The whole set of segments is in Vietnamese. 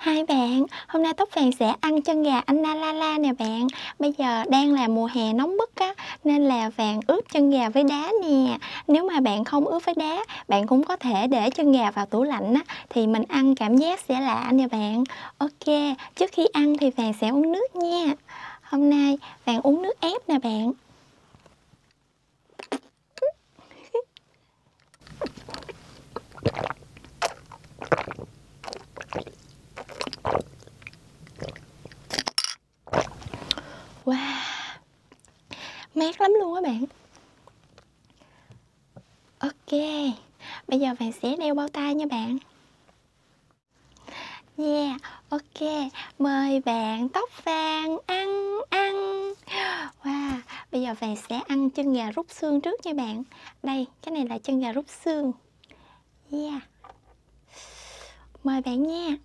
Hai bạn, hôm nay Tóc Vàng sẽ ăn chân gà Anna Lala nè bạn. Bây giờ đang là mùa hè nóng bức á, nên là Vàng ướp chân gà với đá nè. Nếu mà bạn không ướp với đá, bạn cũng có thể để chân gà vào tủ lạnh á, thì mình ăn cảm giác sẽ lạ nè bạn. Ok, trước khi ăn thì Vàng sẽ uống nước nha. Hôm nay Vàng uống nước ép nè bạn. Wow, mát lắm luôn á bạn. Ok, bây giờ Vàng sẽ đeo bao tay nha bạn. Yeah, ok, mời bạn Tóc Vàng ăn. Wow, bây giờ Vàng sẽ ăn chân gà rút xương trước nha bạn. Đây, cái này là chân gà rút xương. Yeah, mời bạn nha.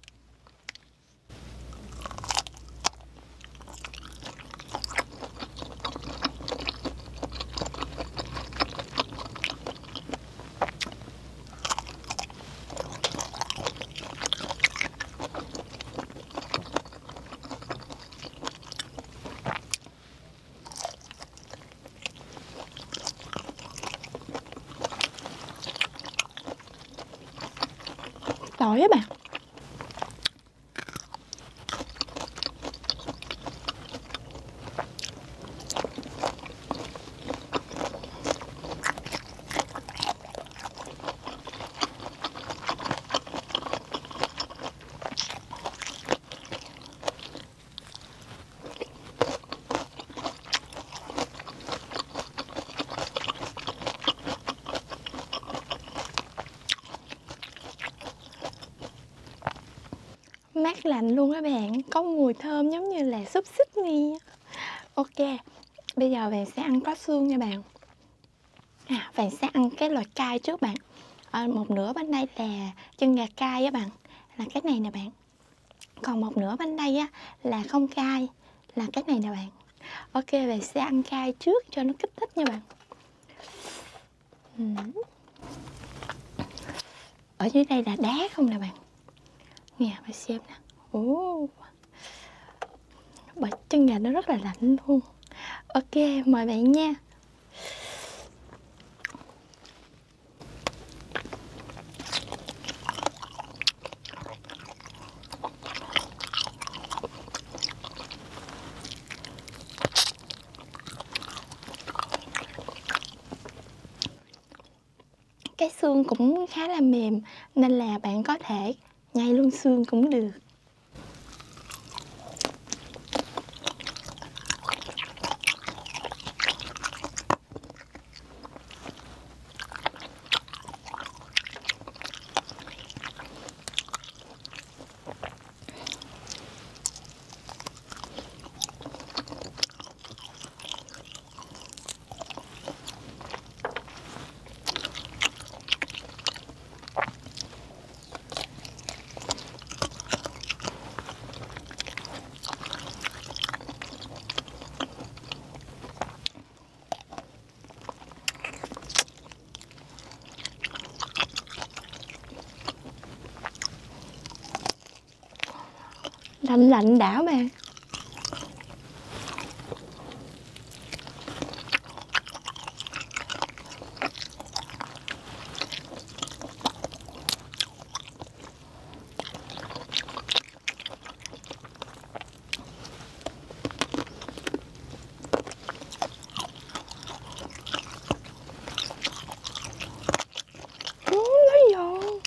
Tỏi á bạn. Mát lạnh luôn á bạn, có mùi thơm giống như là xúc xích nè. Ok, bây giờ Vàng sẽ ăn có xương nha bạn. Vàng sẽ ăn cái loại cay trước bạn. Một nửa bên đây là chân gà cay á bạn, là cái này nè bạn. Còn một nửa bên đây á là không cay, là cái này nè bạn. Ok, Vàng sẽ ăn cay trước cho nó kích thích nha bạn. Ở dưới đây là đá không nè bạn. Nè, bạn xem nè. Bởi chân gà nó rất là lạnh luôn. Ok, mời bạn nha. Cái xương cũng khá là mềm, nên là bạn có thể nhai luôn xương cũng được. Lạnh lạnh đã mà. Nó giòn.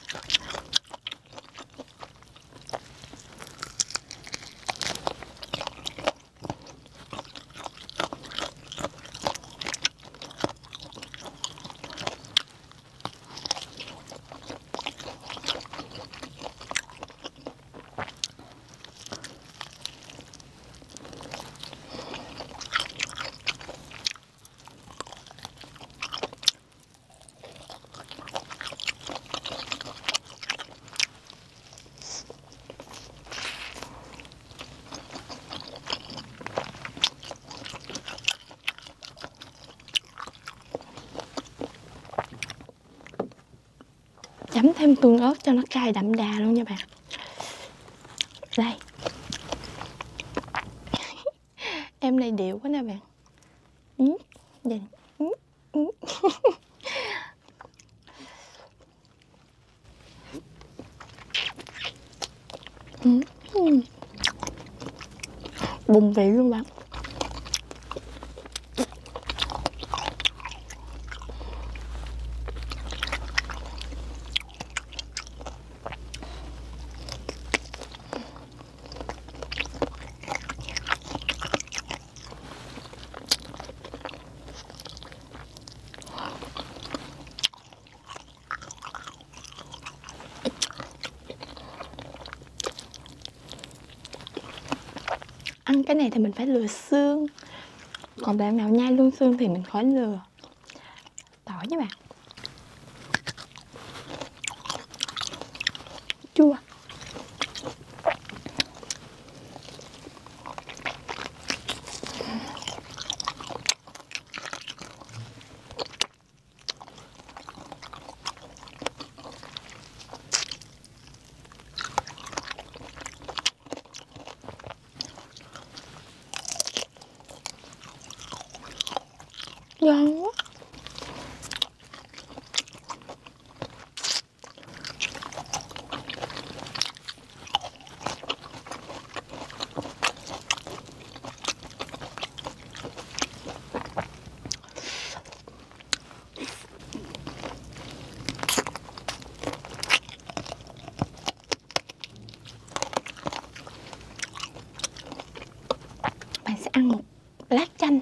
Chấm thêm tương ớt cho nó cay đậm đà luôn nha bạn. Đây. Em này điệu quá nè bạn. Vậy. Bùng vị luôn bạn. Ăn cái này thì mình phải lừa xương, còn bạn nào nhai luôn xương thì mình khỏi lừa. Tỏi nha bạn. Chua. Ngon quá. Bạn sẽ ăn một lát chanh.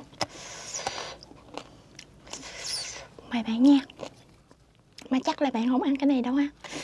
Mời bạn nha. Mà chắc là bạn không ăn cái này đâu ha.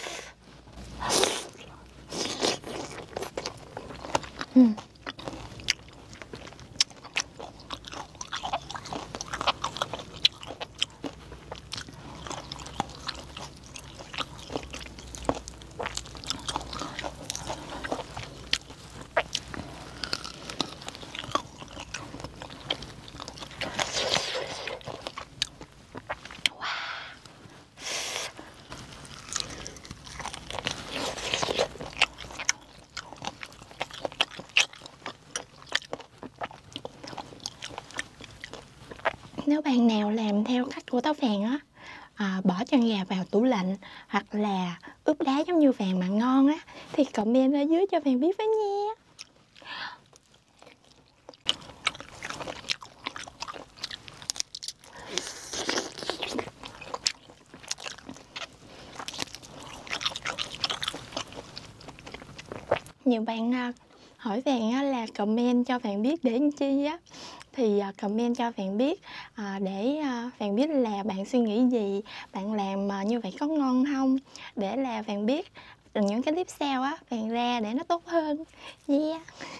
Nếu bạn nào làm theo cách của táo Phèn á, bỏ chân gà vào tủ lạnh hoặc là ướp đá giống như Phèn mà ngon á, thì comment ở dưới cho Phèn biết với nha. Nhiều bạn hỏi Phèn á là comment cho Phèn biết để làm chi á. Thì comment cho Phèn biết để Phèn biết là bạn suy nghĩ gì, bạn làm như vậy có ngon không, để là Phèn biết những cái clip sau á Phèn ra để nó tốt hơn. Yeah.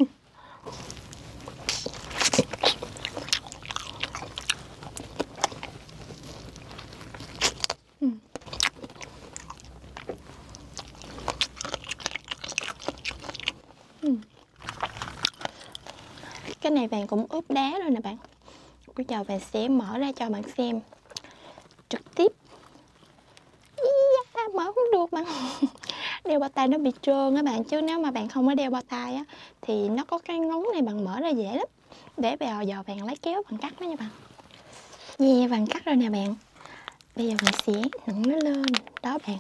Cái này Phèn cũng ướp đá rồi nè bạn. Bây giờ Phèn sẽ mở ra cho bạn xem trực tiếp. Mở không được bạn. Đeo bao tay nó bị trơn á bạn, chứ nếu mà bạn không có đeo bao tay á thì nó có cái ngón này bạn mở ra dễ lắm. Để bây giờ bạn lấy kéo bạn cắt nó nha bạn. Yeah, bạn cắt rồi nè bạn. Bây giờ mình sẽ nặn nó lên. Đó bạn.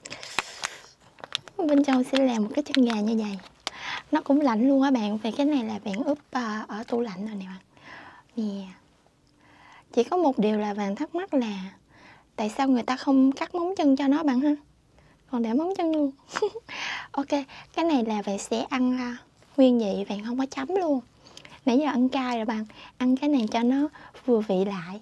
Bên trong sẽ là một cái chân gà như vậy. Nó cũng lạnh luôn á bạn. Về cái này là bạn ướp ở tủ lạnh rồi nè bạn. Nè. Chỉ có một điều là bạn thắc mắc là tại sao người ta không cắt móng chân cho nó bạn ha? Còn để móng chân luôn. Ok, cái này là bạn sẽ ăn nguyên vị, bạn không có chấm luôn. Nãy giờ ăn cay rồi bạn. Ăn cái này cho nó vừa vị lại.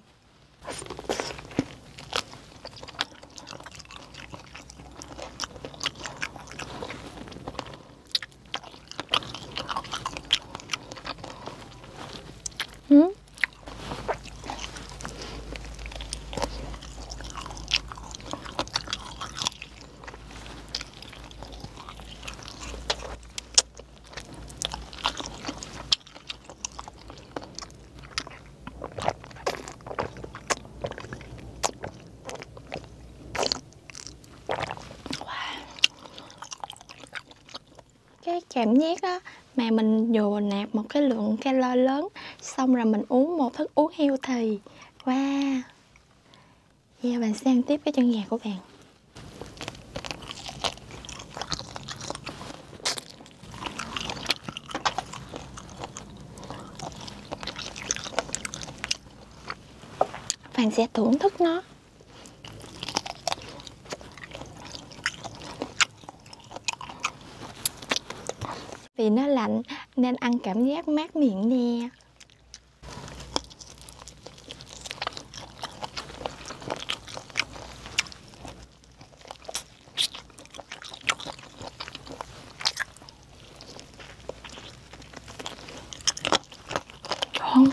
Cảm giác á, mà mình vừa nạp một cái lượng calo lớn, xong rồi mình uống một thức uống healthy. Wow! Giờ bạn sẽ ăn tiếp cái chân gà của bạn. Bạn sẽ thưởng thức nó. Vì nó lạnh nên ăn cảm giác mát miệng nè. Ngon.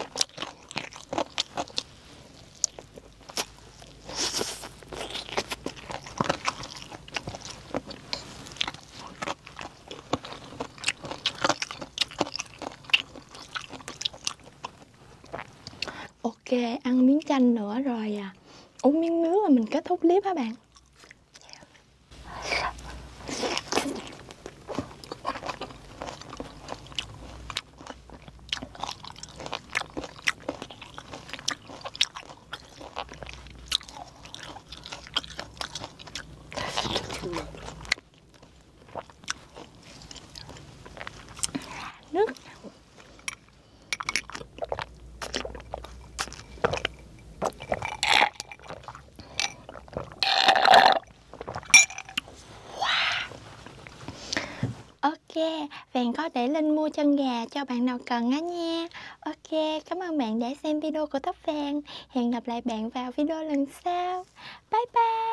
Ok, ăn miếng chanh nữa rồi uống miếng nước rồi mình kết thúc clip hả bạn? Nước. Ok, Vàng có để link mua chân gà cho bạn nào cần á nha. Ok, cảm ơn bạn đã xem video của Tóc Vàng. Hẹn gặp lại bạn vào video lần sau. Bye bye!